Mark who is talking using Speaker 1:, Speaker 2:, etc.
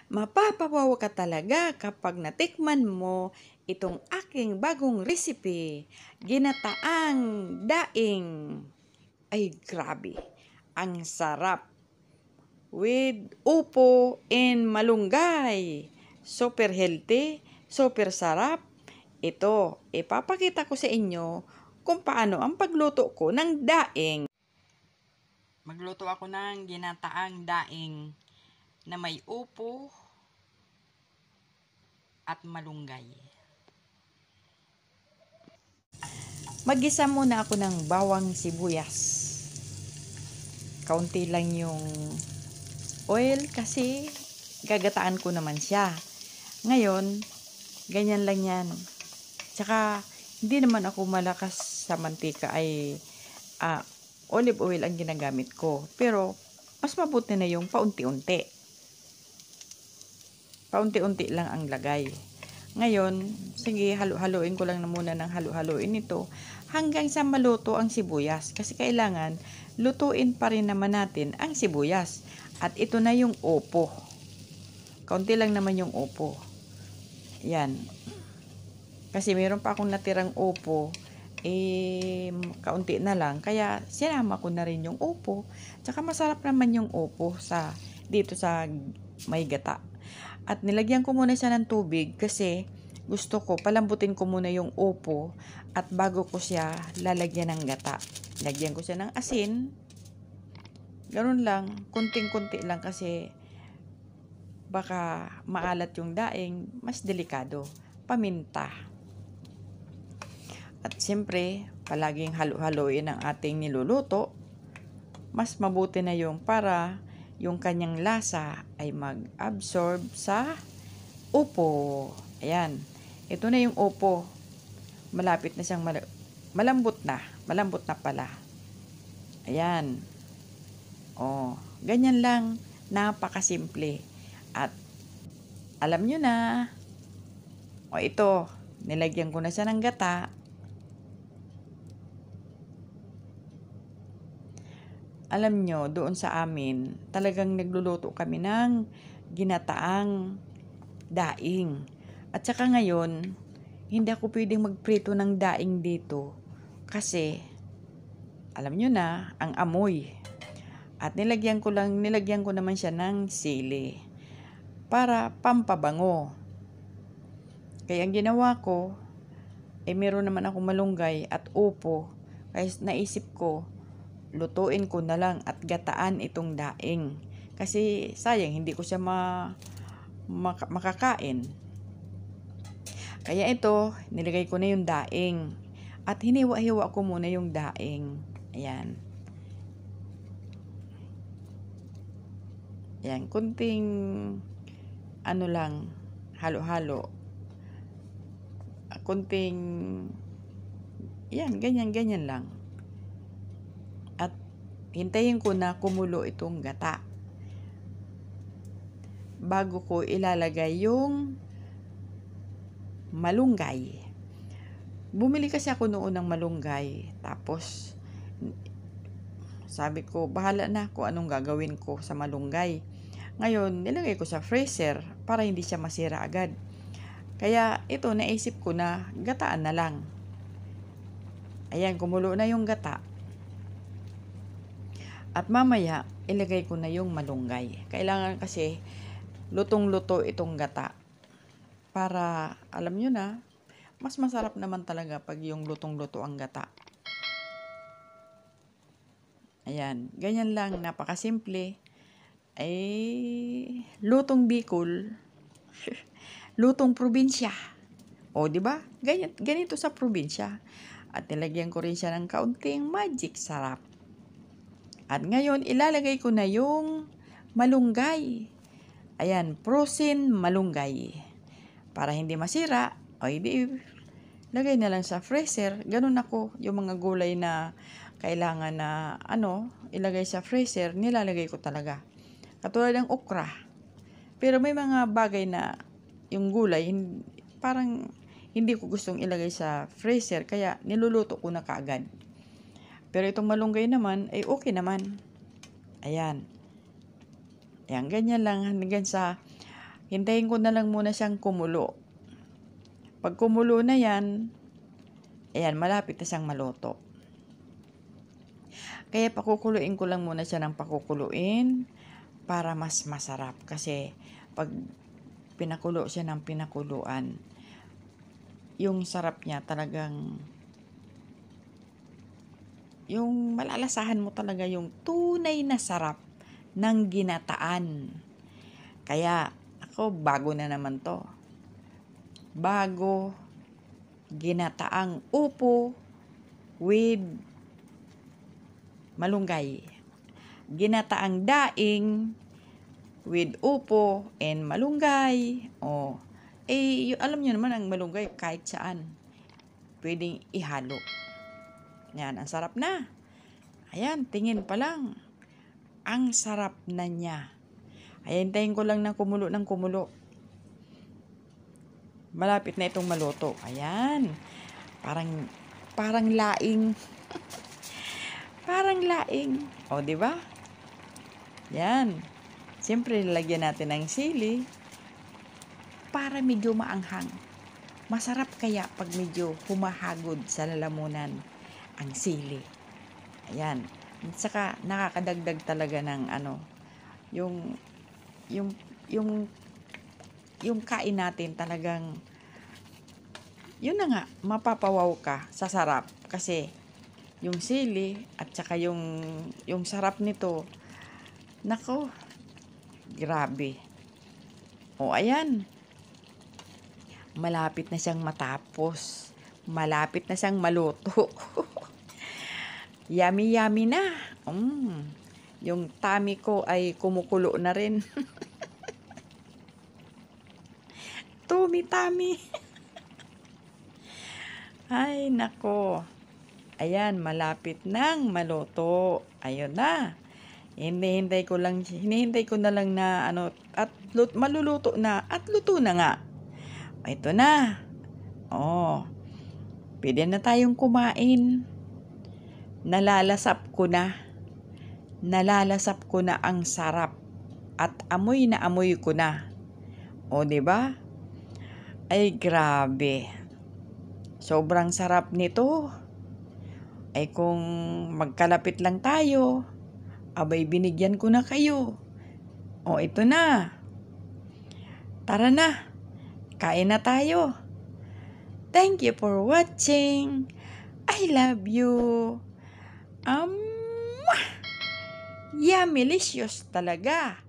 Speaker 1: Mapapawaw ka talaga kapag natikman mo itong aking bagong recipe, ginataang daing. Ay grabe, ang sarap. With upo and malunggay. Super healthy, super sarap. Ito, ipapakita ko sa inyo kung paano ang pagluto ko ng daing. Magluto ako ng ginataang daing na may upo at malunggay. Maggisa muna ako ng bawang sibuyas. Kaunti lang yung oil kasi gagataan ko naman siya. Ngayon, ganyan lang yan. Tsaka, hindi naman ako malakas sa mantika ay olive oil ang ginagamit ko. Pero, mas mabuti na yung paunti-unti. Paunti-unti lang ang lagay. Ngayon, sige, halo-haloin ko lang na muna ng halo-haloin ito hanggang sa maluto ang sibuyas. Kasi kailangan, lutuin pa rin naman natin ang sibuyas. At ito na yung upo. Kaunti lang naman yung upo. Yan. Kasi meron pa akong natirang upo. Kaunti na lang. Kaya, sinama ko na rin yung upo. Tsaka masarap naman yung upo dito sa may gata. At nilagyan ko muna siya ng tubig kasi gusto ko, palambutin ko muna yung upo at bago ko siya lalagyan ng gata. Lagyan ko siya ng asin. Ganun lang, kunting-kunti lang kasi baka maalat yung daing, mas delikado. Paminta. At siyempre, palaging halo-haloin ang ating niluluto. Mas mabuti na yung para yung kanyang lasa ay mag-absorb sa upo. Ayan. Ito na yung upo. Malapit na siyang malambot na. Malambot na pala. Ayan. Oh, ganyan lang. Napakasimple. At alam nyo na. O ito, nilagyan ko na siya ng gata. Alam nyo, doon sa amin, talagang nagluluto kami ng ginataang daing. At saka ngayon, hindi ako pwedeng magprito ng daing dito kasi, alam nyo na, ang amoy. At nilagyan ko naman siya ng sili para pampabango. Kaya ang ginawa ko, meron naman akong malunggay at upo. Kaya naisip ko, lutuin ko na lang at gataan itong daing. Kasi sayang, hindi ko siya makakain. Kaya ito, nilagay ko na yung daing. At hiniwa-hiwa ko muna yung daing. Ayan. Ayan, kunting lang, halo-halo. Kunting, yan, ganyan-ganyan lang. At hintayin ko na kumulo itong gata. Bago ko ilalagay yung malunggay. Bumili kasi ako noon ng malunggay. Tapos, sabi ko, bahala na kung anong gagawin ko sa malunggay. Ngayon, nilagay ko sa freezer para hindi siya masira agad. Kaya ito, naisip ko na gataan na lang. Ayan, kumulo na yung gata. At mamaya, ilagay ko na yung malunggay. Kailangan kasi lutong-luto itong gata. Para, alam nyo na, mas masarap naman talaga pag yung lutong-luto ang gata. Ayan, ganyan lang, napakasimple. Lutong Bicol, lutong probinsya. O, di ba? Ganito sa probinsya. At nilagyan ko rin siya ng kaunting magic sarap. At ngayon, ilalagay ko na yung malunggay. Ayan, frozen malunggay. Para hindi masira, lagay na lang sa freezer. Ganun ako, yung mga gulay na kailangan na, ilagay sa freezer, nilalagay ko talaga. Katulad ng okra. Pero may mga bagay na, yung gulay, parang hindi ko gustong ilagay sa freezer, kaya niluluto ko na kaagad. Pero itong malunggay naman, okay naman. Ayan. Ayan, ganyan lang hanggang sa Hintayin ko na lang muna siyang kumulo. Pag kumulo na yan, ayan, malapit na siyang maluto. Kaya pakukuluin ko lang muna siya ng pakukuluin para mas masarap. Kasi pag pinakulo siya ng pinakuluan, yung sarap niya talagang, yung malalasahan mo talaga yung tunay na sarap ng ginataan. Kaya ako, bago na naman to. Bago, ginataang upo with malunggay. Ginataang daing with upo and malunggay. Oh, alam niyo naman ang malunggay kahit saan pwedeng ihalo. Yan, ang sarap na. Ayan, tingin pa lang. Ang sarap na niya. Ayan, hintayin ko lang ng kumulo. Malapit na itong maluto. Ayan. Parang laing. Parang laing. O, di ba? Yan. Siyempre, nilagyan natin ng sili para medyo maanghang. Masarap kaya pag medyo humahagod sa lalamunan ang sili. Ayan. At saka, nakakadagdag talaga ng yung kain natin talagang, yun na nga, mapapawaw ka sa sarap. Kasi, yung sili at saka yung sarap nito, nako, grabe. O, ayan. Malapit na siyang matapos. Malapit na siyang maluto. Yummy, yummy na. Yung tummy ko ay kumukulo na rin. Tummy. Ay, nako. Ayan, malapit nang maluto. Ayun na. Hinihintay ko na lang na at maluluto na at luto na nga. Ito na. Oh. Pwede na tayong kumain. Nalalasap ko na ang sarap at amoy na amoy ko na. O, 'di ba? Ay, grabe. Sobrang sarap nito. Ay, kung magkalapit lang tayo, abay, binigyan ko na kayo. O, ito na. Tara na. Kain na tayo. Thank you for watching. I love you. Yummy-licious talaga.